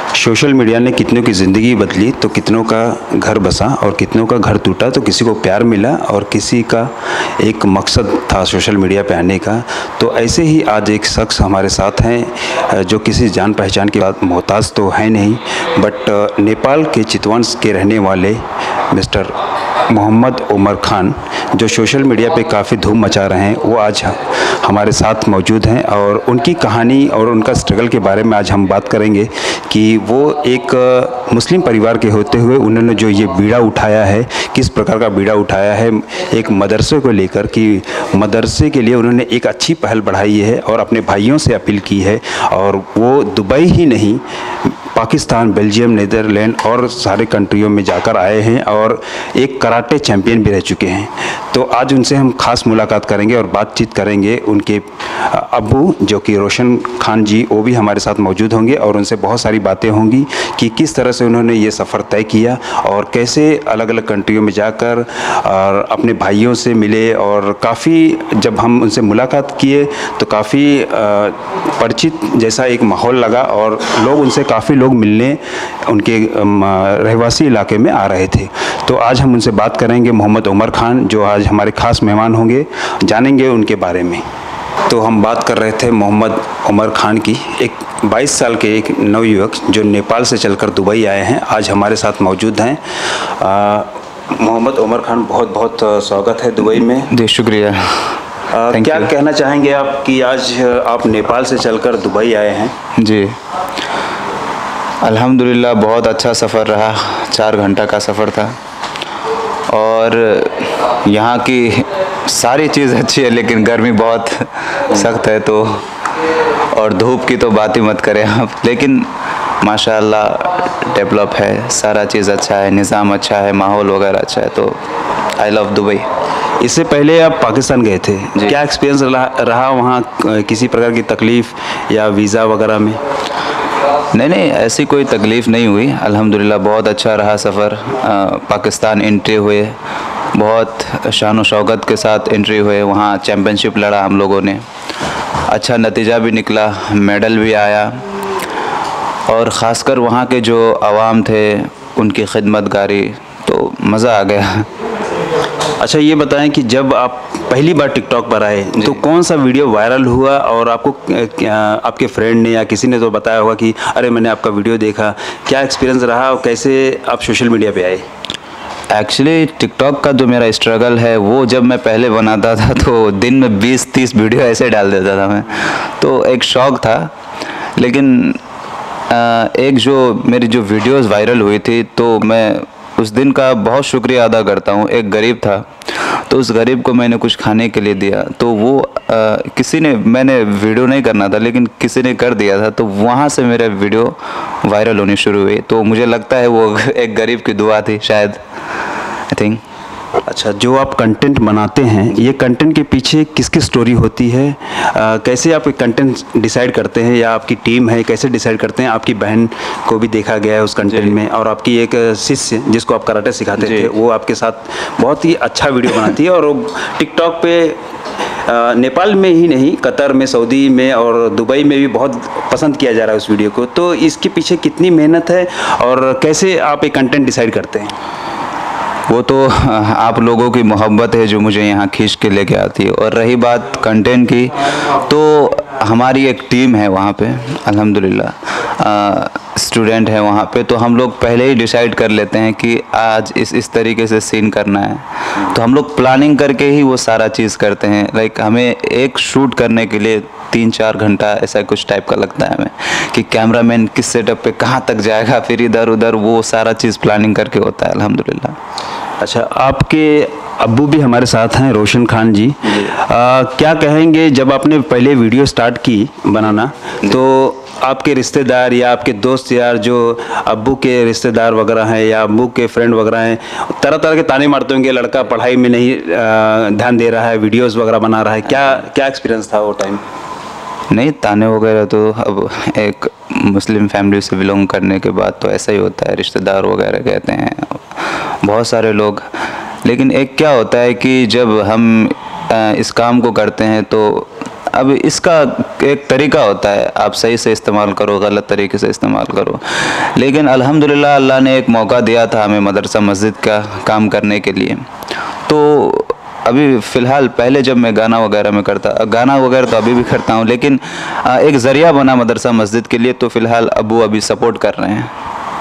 Social media ने कितनों की ज़िंदगी बदली तो कितनों का घर बसा और कितनों का घर टूटा, तो किसी को प्यार मिला और किसी का एक मकसद था सोशल मीडिया पे आने का। तो ऐसे ही आज एक शख्स हमारे साथ हैं जो किसी जान पहचान के बाद मोहताज तो है नहीं, बट नेपाल के चितवन के रहने वाले मिस्टर मोहम्मद उमर खान, जो सोशल मीडिया पे काफ़ी धूम मचा रहे हैं, वो आज हमारे साथ मौजूद हैं और उनकी कहानी और उनका स्ट्रगल के बारे में आज हम बात करेंगे कि वो एक मुस्लिम परिवार के होते हुए उन्होंने जो ये बीड़ा उठाया है, किस प्रकार का बीड़ा उठाया है एक मदरसे को लेकर, कि मदरसे के लिए उन्होंने एक अच्छी पहल बढ़ाई है और अपने भाइयों से अपील की है। और वो दुबई ही नहीं, पाकिस्तान, बेल्जियम, नीदरलैंड और सारे कंट्रियों में जाकर आए हैं और एक कराटे चैंपियन भी रह चुके हैं। तो आज उनसे हम खास मुलाकात करेंगे और बातचीत करेंगे। उनके अब्बू जो कि रोशन खान जी, वो भी हमारे साथ मौजूद होंगे और उनसे बहुत सारी बातें होंगी कि किस तरह से उन्होंने ये सफ़र तय किया और कैसे अलग अलग कंट्रियों में जाकर और अपने भाइयों से मिले। और काफ़ी जब हम उनसे मुलाकात किए तो काफ़ी परिचित जैसा एक माहौल लगा और लोग उनसे काफ़ी लोग मिलने उनके रहवासी इलाके में आ रहे थे। तो आज हम उनसे बात करेंगे, मोहम्मद उमर खान जो आज हमारे ख़ास मेहमान होंगे, जानेंगे उनके बारे में। तो हम बात कर रहे थे मोहम्मद उमर खान की, एक 22 साल के एक नवयुवक जो नेपाल से चलकर दुबई आए हैं, आज हमारे साथ मौजूद हैं। मोहम्मद उमर खान, बहुत बहुत स्वागत है दुबई में। जी शुक्रिया। क्या कहना चाहेंगे आप कि आज आप नेपाल से चलकर दुबई आए हैं? जी अल्हम्दुलिल्लाह बहुत अच्छा सफ़र रहा, 4 घंटा का सफ़र था और यहाँ की सारी चीज़ अच्छी है, लेकिन गर्मी बहुत सख्त है तो, और धूप की तो बात ही मत करें आप। लेकिन माशाअल्लाह डेवलप है, सारा चीज़ अच्छा है, निज़ाम अच्छा है, माहौल वगैरह अच्छा है, तो आई लव दुबई। इससे पहले आप पाकिस्तान गए थे, क्या एक्सपीरियंस रहा वहाँ? किसी प्रकार की तकलीफ़ या वीज़ा वगैरह में? नहीं, ऐसी कोई तकलीफ़ नहीं हुई, अल्हम्दुलिल्लाह बहुत अच्छा रहा सफ़र। पाकिस्तान एंट्री हुए, बहुत शान और शौकत के साथ एंट्री हुए, वहाँ चैम्पियनशिप लड़ा हम लोगों ने, अच्छा नतीजा भी निकला, मेडल भी आया और ख़ासकर वहाँ के जो आवाम थे उनकी खिदमतगारी, तो मज़ा आ गया। अच्छा ये बताएं कि जब आप पहली बार टिकटॉक पर आए तो कौन सा वीडियो वायरल हुआ और आपको आपके फ्रेंड ने या किसी ने तो बताया होगा कि अरे मैंने आपका वीडियो देखा, क्या एक्सपीरियंस रहा और कैसे आप सोशल मीडिया पे आए? एक्चुअली टिकटॉक का जो मेरा स्ट्रगल है वो जब मैं पहले बनाता था तो दिन में 20-30 वीडियो ऐसे डाल देता था मैं, तो एक शौक़ था। लेकिन एक जो मेरी जो वीडियोस वायरल हुई थी तो मैं उस दिन का बहुत शुक्रिया अदा करता हूँ। एक गरीब था तो उस गरीब को मैंने कुछ खाने के लिए दिया, तो वो किसी ने, मैंने वीडियो नहीं करना था लेकिन किसी ने कर दिया था, तो वहाँ से मेरा वीडियो वायरल होनी शुरू हुई। तो मुझे लगता है वो एक गरीब की दुआ थी शायद, आई थिंक। अच्छा, जो आप कंटेंट बनाते हैं, ये कंटेंट के पीछे किसकी स्टोरी होती है? कैसे आप कंटेंट डिसाइड करते हैं या आपकी टीम है कैसे डिसाइड करते हैं? आपकी बहन को भी देखा गया है उस कंटेंट में और आपकी एक शिष्य जिसको आप कराटे सिखाते थे, वो आपके साथ बहुत ही अच्छा वीडियो बनाती है और वो टिकटॉक पे नेपाल में ही नहीं, कतर में, सऊदी में और दुबई में भी बहुत पसंद किया जा रहा है उस वीडियो को। तो इसके पीछे कितनी मेहनत है और कैसे आप एक कंटेंट डिसाइड करते हैं? वो तो आप लोगों की मोहब्बत है जो मुझे यहाँ खींच के लेके आती है। और रही बात कंटेंट की, तो हमारी एक टीम है वहाँ पे, अल्हम्दुलिल्लाह स्टूडेंट है वहाँ पे, तो हम लोग पहले ही डिसाइड कर लेते हैं कि आज इस तरीके से सीन करना है, तो हम लोग प्लानिंग करके ही वो सारा चीज़ करते हैं। लाइक हमें एक शूट करने के लिए 3-4 घंटा ऐसा कुछ टाइप का लगता है हमें, कि कैमरामैन किस सेटअप पे कहाँ तक जाएगा, फिर इधर उधर वो सारा चीज़ प्लानिंग करके होता है अल्हम्दुलिल्लाह। अच्छा, आपके अब्बू भी हमारे साथ हैं, रोशन खान जी। क्या कहेंगे, जब आपने पहले वीडियो स्टार्ट की बनाना तो आपके रिश्तेदार या आपके दोस्त यार जो अब्बू के रिश्तेदार वगैरह हैं या अब्बू के फ्रेंड वगैरह हैं, तरह तरह के ताने मारते होंगे, लड़का पढ़ाई में नहीं ध्यान दे रहा है, वीडियोस वगैरह बना रहा है, क्या एक्सपीरियंस था वो टाइम? नहीं, ताने वगैरह तो अब एक मुस्लिम फैमिली से बिलोंग करने के बाद तो ऐसा ही होता है, रिश्तेदार वगैरह कहते हैं बहुत सारे लोग। लेकिन एक क्या होता है कि जब हम इस काम को करते हैं तो अब इसका एक तरीका होता है, आप सही से इस्तेमाल करो, गलत तरीके से इस्तेमाल करो। लेकिन अल्हम्दुलिल्लाह अल्लाह ने एक मौका दिया था हमें मदरसा मस्जिद का काम करने के लिए। तो अभी फ़िलहाल पहले जब मैं गाना वगैरह तो अभी भी करता हूँ, लेकिन एक ज़रिया बना मदरसा मस्जिद के लिए, तो फ़िलहाल अब्बू अभी सपोर्ट कर रहे हैं।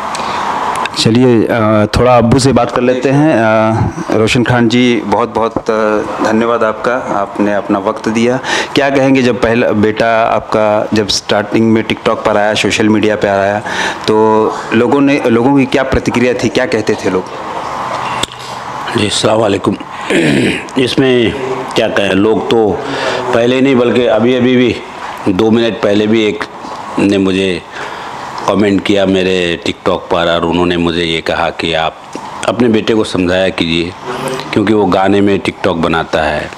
चलिए थोड़ा अब्बू से बात कर लेते हैं। रोशन खान जी, बहुत बहुत धन्यवाद आपका, आपने अपना वक्त दिया। क्या कहेंगे, जब पहला बेटा आपका जब स्टार्टिंग में टिकटॉक पर आया, सोशल मीडिया पर आया, तो लोगों की क्या प्रतिक्रिया थी, क्या कहते थे लोग? जी अस्सलाम वालेकुम। इसमें क्या कहें, लोग तो पहले नहीं बल्कि अभी भी 2 मिनट पहले भी एक ने मुझे कमेंट किया मेरे टिकटॉक पर, और उन्होंने मुझे ये कहा कि आप अपने बेटे को समझाया कीजिए, क्योंकि वो गाने में टिकटॉक बनाता है,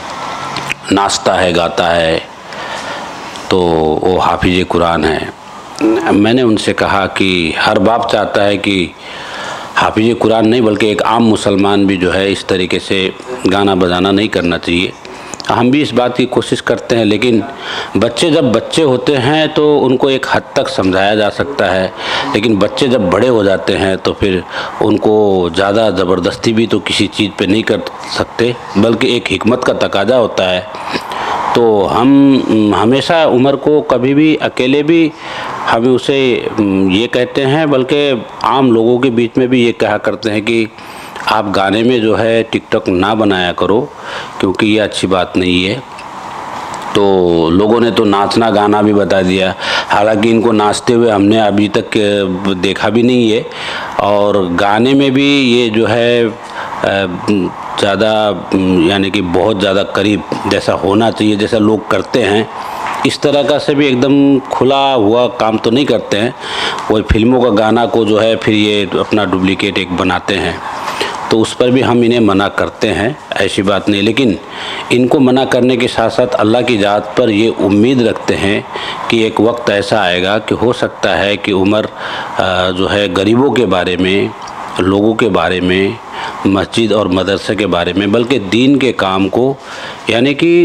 नाचता है, गाता है, तो वो हाफिज़ कुरान है। मैंने उनसे कहा कि हर बाप चाहता है कि हाफिज़ कुरान नहीं बल्कि एक आम मुसलमान भी जो है इस तरीके से गाना बजाना नहीं करना चाहिए। हम भी इस बात की कोशिश करते हैं, लेकिन बच्चे जब बच्चे होते हैं तो उनको एक हद तक समझाया जा सकता है, लेकिन बच्चे जब बड़े हो जाते हैं तो फिर उनको ज़्यादा ज़बरदस्ती भी तो किसी चीज़ पे नहीं कर सकते, बल्कि एक हिकमत का तकाजा होता है। तो हम हमेशा उमर को कभी भी अकेले भी हम उसे ये कहते हैं, बल्कि आम लोगों के बीच में भी ये कहा करते हैं कि आप गाने में जो है टिकटॉक ना बनाया करो, क्योंकि ये अच्छी बात नहीं है। तो लोगों ने तो नाचना गाना भी बता दिया, हालांकि इनको नाचते हुए हमने अभी तक देखा भी नहीं है, और गाने में भी ये जो है ज़्यादा यानी कि बहुत ज़्यादा करीब जैसा होना चाहिए, जैसा लोग करते हैं इस तरह का से भी एकदम खुला हुआ काम तो नहीं करते हैं। वो फिल्मों का गाना को जो है फिर ये अपना डुप्लीकेट एक बनाते हैं, तो उस पर भी हम इन्हें मना करते हैं, ऐसी बात नहीं। लेकिन इनको मना करने के साथ साथ अल्लाह की ज़ात पर ये उम्मीद रखते हैं कि एक वक्त ऐसा आएगा कि हो सकता है कि उमर जो है गरीबों के बारे में, लोगों के बारे में, मस्जिद और मदरसे के बारे में, बल्कि दीन के काम को, यानी कि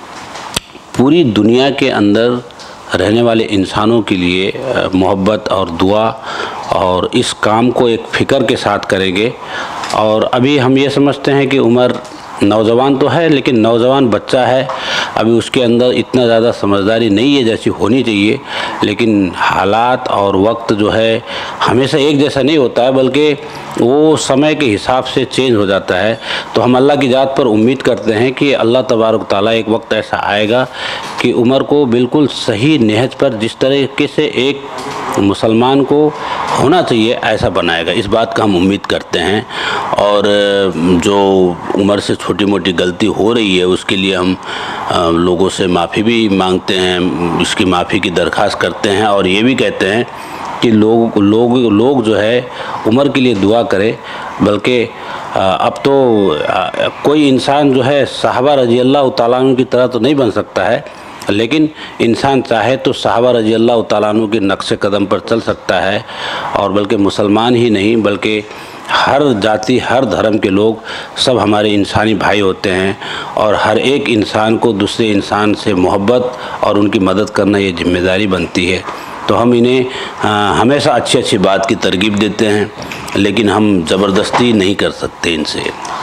पूरी दुनिया के अंदर रहने वाले इंसानों के लिए मोहब्बत और दुआ और इस काम को एक फ़िक्र के साथ करेंगे। और अभी हम ये समझते हैं कि उमर नौजवान तो है, लेकिन नौजवान बच्चा है, अभी उसके अंदर इतना ज़्यादा समझदारी नहीं है जैसी होनी चाहिए। लेकिन हालात और वक्त जो है हमेशा एक जैसा नहीं होता है, बल्कि वो समय के हिसाब से चेंज हो जाता है। तो हम अल्लाह की ज़ात पर उम्मीद करते हैं कि अल्लाह तबारक ताला एक वक्त ऐसा आएगा कि उमर को बिल्कुल सही नहज पर, जिस तरीके से एक मुसलमान को होना चाहिए, ऐसा बनाएगा। इस बात का हम उम्मीद करते हैं। और जो उमर से छोटी मोटी गलती हो रही है उसके लिए हम लोगों से माफ़ी भी मांगते हैं, इसकी माफ़ी की दरख्वास्त करते हैं, और ये भी कहते हैं कि लोग जो है उमर के लिए दुआ करें। बल्कि अब तो कोई इंसान जो है सहाबा रज़ी अल्लाह तआला अन्हु की तरह तो नहीं बन सकता है, लेकिन इंसान चाहे तो सहाबा रज़ी अल्लाह तआला अन्हु के नक्शे कदम पर चल सकता है। और बल्कि मुसलमान ही नहीं बल्कि हर जाति, हर धर्म के लोग सब हमारे इंसानी भाई होते हैं, और हर एक इंसान को दूसरे इंसान से मोहब्बत और उनकी मदद करना ये जिम्मेदारी बनती है। तो हम इन्हें हमेशा अच्छी अच्छी बात की तरगीब देते हैं, लेकिन हम ज़बरदस्ती नहीं कर सकते इनसे।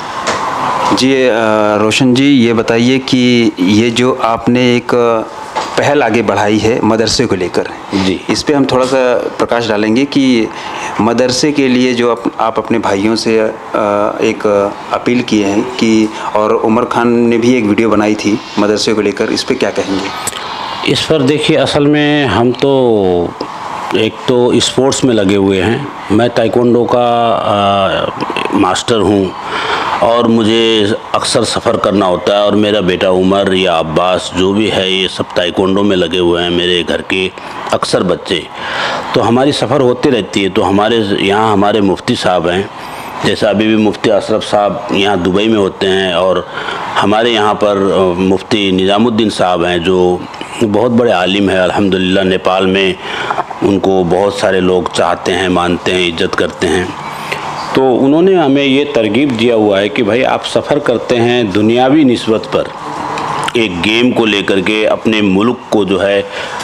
जी रोशन जी, ये बताइए कि ये जो आपने एक पहल आगे बढ़ाई है मदरसे को लेकर, जी, इस पे हम थोड़ा सा प्रकाश डालेंगे कि मदरसे के लिए जो आप अपने भाइयों से एक अपील किए हैं कि, और उमर खान ने भी एक वीडियो बनाई थी मदरसे को लेकर, इस पे क्या कहेंगे? इस पर देखिए, असल में हम तो एक तो स्पोर्ट्स में लगे हुए हैं। मैं ताइक्वांडो का मास्टर हूँ, और मुझे अक्सर सफ़र करना होता है, और मेरा बेटा उमर या अब्बास जो भी है ये सब ताइक्वांडो में लगे हुए हैं, मेरे घर के अक्सर बच्चे। तो हमारी सफ़र होती रहती है। तो हमारे यहाँ हमारे मुफ्ती साहब हैं, जैसा अभी भी मुफ्ती अशरफ साहब यहाँ दुबई में होते हैं, और हमारे यहाँ पर मुफ्ती निज़ामुद्दीन साहब हैं जो बहुत बड़े आलिम हैं अल्हम्दुलिल्लाह। नेपाल में उनको बहुत सारे लोग चाहते हैं, मानते हैं, इज्जत करते हैं। तो उन्होंने हमें ये तरगीब दिया हुआ है कि भाई आप सफ़र करते हैं दुनियावी निस्बत पर, एक गेम को लेकर के अपने मुल्क को जो है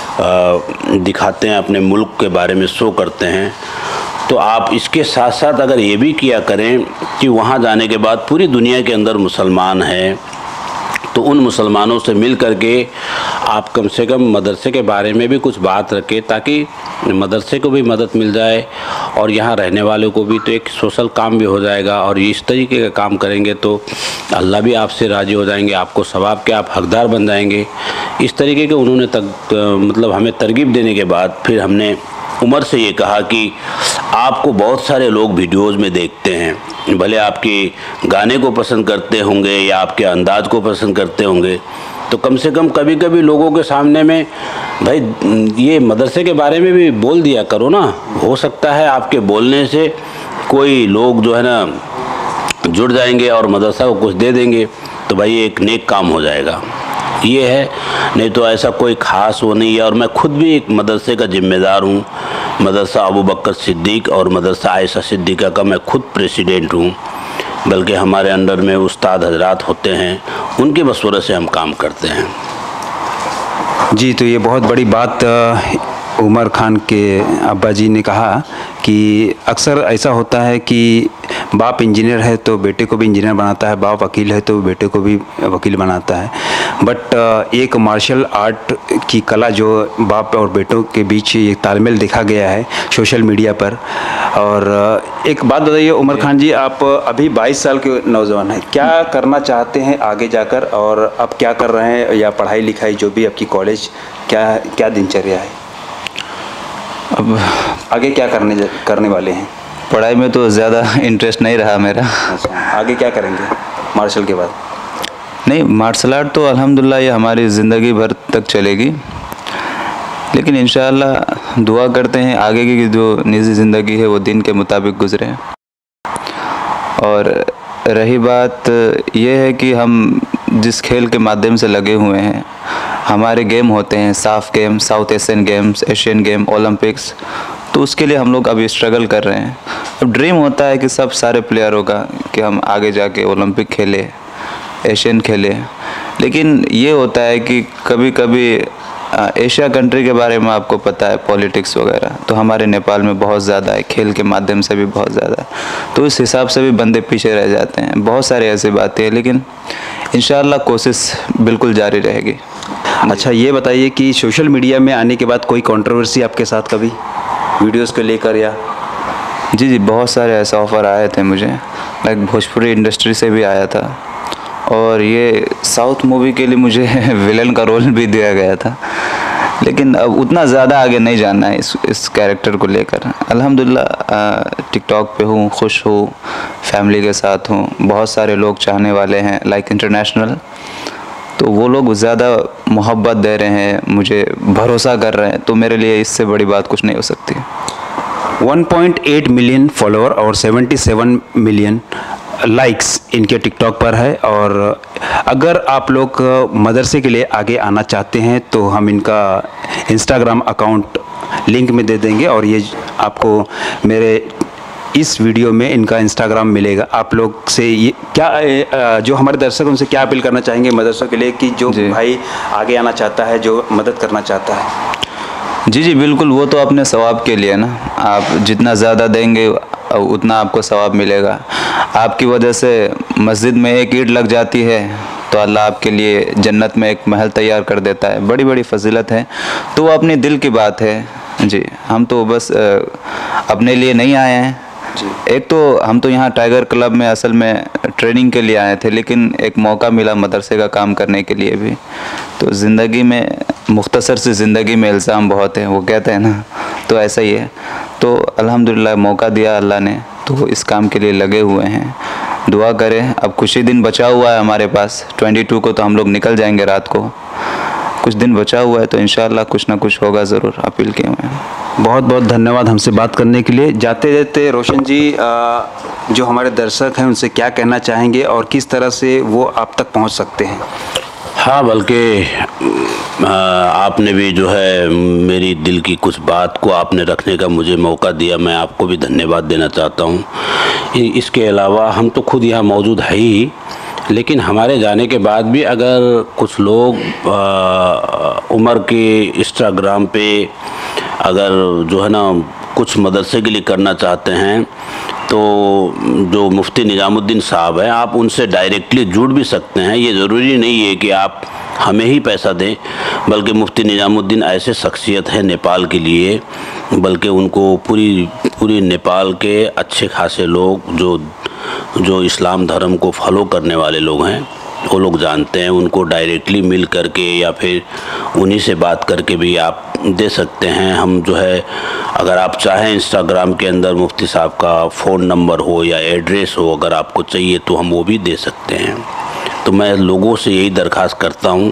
दिखाते हैं, अपने मुल्क के बारे में शो करते हैं, तो आप इसके साथ साथ अगर ये भी किया करें कि वहाँ जाने के बाद पूरी दुनिया के अंदर मुसलमान हैं, तो उन मुसलमानों से मिल करके आप कम से कम मदरसे के बारे में भी कुछ बात रखें, ताकि मदरसे को भी मदद मिल जाए और यहाँ रहने वालों को भी, तो एक सोशल काम भी हो जाएगा। और इस तरीके का काम करेंगे तो अल्लाह भी आपसे राज़ी हो जाएंगे, आपको सवाब के आप हकदार बन जाएंगे। इस तरीके के उन्होंने मतलब हमें तरगीब देने के बाद फिर हमने उमर से ये कहा कि आपको बहुत सारे लोग वीडियोज़ में देखते हैं, भले आपके गाने को पसंद करते होंगे या आपके अंदाज को पसंद करते होंगे, तो कम से कम कभी कभी लोगों के सामने में भाई ये मदरसे के बारे में भी बोल दिया करो ना। हो सकता है आपके बोलने से कोई लोग जो है ना जुड़ जाएंगे और मदरसा को कुछ दे देंगे, तो भाई एक नेक काम हो जाएगा, ये है। नहीं तो ऐसा कोई ख़ास वो नहीं है। और मैं खुद भी एक मदरसे का ज़िम्मेदार हूँ, मदरसा अबू बकर सिद्दीक़ और मदरसा आयशा सिद्दीक़ा का मैं खुद प्रेसिडेंट हूँ, बल्कि हमारे अंडर में उस्ताद हजरात होते हैं, उनके मशवरे से हम काम करते हैं। जी, तो ये बहुत बड़ी बात उमर खान के अब्बा जी ने कहा कि अक्सर ऐसा होता है कि बाप इंजीनियर है तो बेटे को भी इंजीनियर बनाता है, बाप वकील है तो बेटे को भी वकील बनाता है, बट एक मार्शल आर्ट की कला जो बाप और बेटों के बीच ये तालमेल देखा गया है सोशल मीडिया पर। और एक बात बताइए उमर खान जी, आप अभी 22 साल के नौजवान हैं, क्या करना चाहते हैं आगे जाकर, और अब क्या कर रहे हैं, या पढ़ाई लिखाई जो भी आपकी कॉलेज क्या दिनचर्या है, अब आगे क्या करने वाले हैं? पढ़ाई में तो ज़्यादा इंटरेस्ट नहीं रहा मेरा। अच्छा, आगे क्या करेंगे मार्शल के बाद? नहीं, मार्शल आर्ट तो अल्हम्दुलिल्लाह ये हमारी ज़िंदगी भर तक चलेगी, लेकिन इंशाअल्लाह दुआ करते हैं आगे की जो निजी ज़िंदगी है वो दिन के मुताबिक गुजरे। और रही बात ये है कि हम जिस खेल के माध्यम से लगे हुए हैं, हमारे गेम होते हैं साफ game, South Asian games, Asian game, Olympics, तो उसके लिए हम लोग अभी स्ट्रगल कर रहे हैं। अब ड्रीम होता है कि सब सारे प्लेयरों का कि हम आगे जाके ओलंपिक खेले, एशियन खेले, लेकिन ये होता है कि कभी कभी एशिया कंट्री के बारे में आपको पता है, पॉलिटिक्स वगैरह तो हमारे नेपाल में बहुत ज़्यादा है, खेल के माध्यम से भी बहुत ज़्यादा है, तो इस हिसाब से भी बंदे पीछे रह जाते हैं। बहुत सारी ऐसी बातें हैं, लेकिन इंशाअल्लाह कोशिश बिल्कुल जारी रहेगी। अच्छा, ये बताइए कि सोशल मीडिया में आने के बाद कोई कंट्रोवर्सी आपके साथ कभी वीडियोस को लेकर या? जी, बहुत सारे ऐसे ऑफ़र आए थे मुझे, लाइक भोजपुरी इंडस्ट्री से भी आया था, और ये साउथ मूवी के लिए मुझे विलन का रोल भी दिया गया था, लेकिन अब उतना ज़्यादा आगे नहीं जानना है इस कैरेक्टर को लेकर। अल्हम्दुलिल्लाह टिकटॉक पे हूँ, खुश हूँ, फैमिली के साथ हूँ, बहुत सारे लोग चाहने वाले हैं लाइक इंटरनेशनल, तो वो लोग ज़्यादा मोहब्बत दे रहे हैं, मुझे भरोसा कर रहे हैं, तो मेरे लिए इससे बड़ी बात कुछ नहीं हो सकती। 1.8 मिलियन फॉलोअर और 77 मिलियन लाइक्स इनके टिकटॉक पर है। और अगर आप लोग मदरसे के लिए आगे आना चाहते हैं तो हम इनका इंस्टाग्राम अकाउंट लिंक में दे देंगे, और ये आपको मेरे इस वीडियो में इनका इंस्टाग्राम मिलेगा। आप लोग से ये क्या जो हमारे दर्शक उनसे क्या अपील करना चाहेंगे मदरसों के लिए, कि जो भाई आगे आना चाहता है, जो मदद करना चाहता है? जी, बिल्कुल, वो तो अपने सवाब के लिए ना, आप जितना ज़्यादा देंगे उतना आपको सवाब मिलेगा। आपकी वजह से मस्जिद में एक ईंट लग जाती है तो अल्लाह आपके लिए जन्नत में एक महल तैयार कर देता है, बड़ी बड़ी फजीलत है। तो वो अपने दिल की बात है जी, हम तो बस अपने लिए नहीं आए हैं। एक तो हम तो यहाँ टाइगर क्लब में असल में ट्रेनिंग के लिए आए थे, लेकिन एक मौका मिला मदरसे का काम करने के लिए भी। तो ज़िंदगी में मुख्तसर सी ज़िंदगी में इल्ज़ाम बहुत है, वो कहते हैं ना, तो ऐसा ही है। तो अल्हम्दुलिल्लाह मौका दिया अल्लाह ने, तो इस काम के लिए लगे हुए हैं। दुआ करें, अब कुछ ही दिन बचा हुआ है हमारे पास, 22 को तो हम लोग निकल जाएंगे रात को, कुछ दिन बचा हुआ है, तो इंशाअल्लाह कुछ ना कुछ होगा ज़रूर। अपील किए हुए हैं। बहुत बहुत धन्यवाद हमसे बात करने के लिए। जाते जाते रोशन जी, जो हमारे दर्शक हैं उनसे क्या कहना चाहेंगे और किस तरह से वो आप तक पहुंच सकते हैं? हाँ, बल्कि आपने भी जो है मेरी दिल की कुछ बात को आपने रखने का मुझे मौका दिया, मैं आपको भी धन्यवाद देना चाहता हूँ। इसके अलावा हम तो खुद यहाँ मौजूद है ही, लेकिन हमारे जाने के बाद भी अगर कुछ लोग उमर के इंस्टाग्राम पे अगर जो है ना कुछ मदरसे के लिए करना चाहते हैं तो जो मुफ्ती निजामुद्दीन साहब हैं, आप उनसे डायरेक्टली जुड़ भी सकते हैं। ये ज़रूरी नहीं है कि आप हमें ही पैसा दें, बल्कि मुफ्ती निजामुद्दीन ऐसे शख्सियत है नेपाल के लिए, बल्कि उनको पूरी नेपाल के अच्छे खासे लोग जो इस्लाम धर्म को फॉलो करने वाले लोग हैं वो लोग जानते हैं। उनको डायरेक्टली मिल करके या फिर उन्हीं से बात करके भी आप दे सकते हैं। हम जो है अगर आप चाहें इंस्टाग्राम के अंदर मुफ्ती साहब का फ़ोन नंबर हो या एड्रेस हो, अगर आपको चाहिए तो हम वो भी दे सकते हैं। तो मैं लोगों से यही दरख्वास्त करता हूँ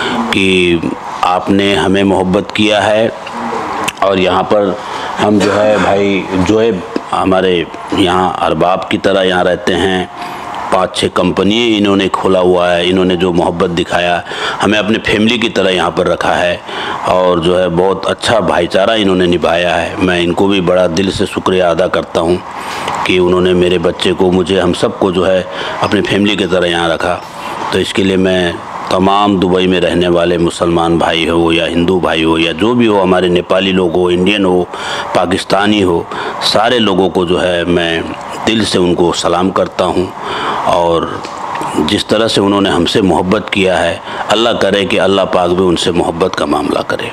कि आपने हमें मोहब्बत किया है और यहाँ पर हम जो है भाई जो है हमारे यहाँ अरबाब की तरह यहाँ रहते हैं। 5-6 कंपनी इन्होंने खोला हुआ है, इन्होंने जो मोहब्बत दिखाया, हमें अपने फैमिली की तरह यहाँ पर रखा है और जो है बहुत अच्छा भाईचारा इन्होंने निभाया है। मैं इनको भी बड़ा दिल से शुक्रिया अदा करता हूँ कि उन्होंने मेरे बच्चे को, मुझे, हम सबको जो है अपनी फैमिली की तरह यहाँ रखा। तो इसके लिए मैं तमाम दुबई में रहने वाले मुसलमान भाई हो या हिंदू भाई हो या जो भी हो, हमारे नेपाली लोग हो, इंडियन हो, पाकिस्तानी हो, सारे लोगों को जो है मैं दिल से उनको सलाम करता हूँ। और जिस तरह से उन्होंने हमसे मोहब्बत किया है, अल्लाह करे कि अल्लाह पाक भी उनसे मोहब्बत का मामला करे।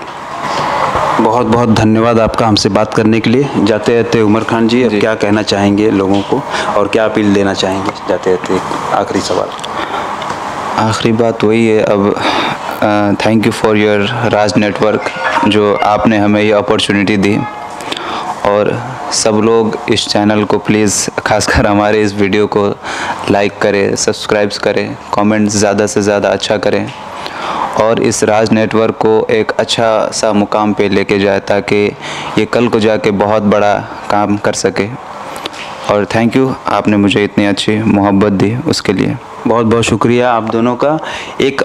बहुत बहुत धन्यवाद आपका हमसे बात करने के लिए। जाते जाते उमर खान जी, अब क्या कहना चाहेंगे लोगों को और क्या अपील देना चाहेंगे जाते जाते? आखिरी सवाल, आखिरी बात वही है, अब thank you for your Raj network, जो आपने हमें ये अपॉर्चुनिटी दी। और सब लोग इस चैनल को प्लीज़, खासकर हमारे इस वीडियो को लाइक करें, सब्सक्राइब करें, कमेंट ज़्यादा से ज़्यादा अच्छा करें और इस राज नेटवर्क को एक अच्छा सा मुकाम पे लेके जाए ताकि ये कल को जाके बहुत बड़ा काम कर सके। और थैंक यू, आपने मुझे इतनी अच्छी मोहब्बत दी, उसके लिए बहुत बहुत शुक्रिया आप दोनों का। एक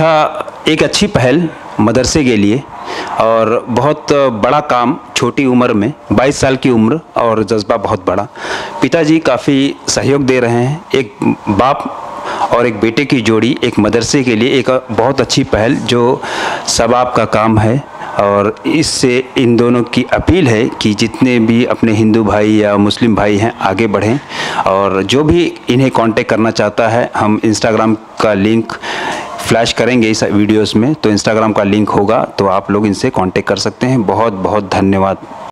अच्छी पहल मदरसे के लिए और बहुत बड़ा काम छोटी उम्र में, 22 साल की उम्र और जज्बा बहुत बड़ा। पिताजी काफ़ी सहयोग दे रहे हैं। एक बाप और एक बेटे की जोड़ी एक मदरसे के लिए एक बहुत अच्छी पहल जो सबाब का काम है। और इससे इन दोनों की अपील है कि जितने भी अपने हिंदू भाई या मुस्लिम भाई हैं आगे बढ़ें। और जो भी इन्हें कांटेक्ट करना चाहता है, हम इंस्टाग्राम का लिंक फ्लैश करेंगे इस वीडियोस में, तो इंस्टाग्राम का लिंक होगा तो आप लोग इनसे कांटेक्ट कर सकते हैं। बहुत बहुत धन्यवाद।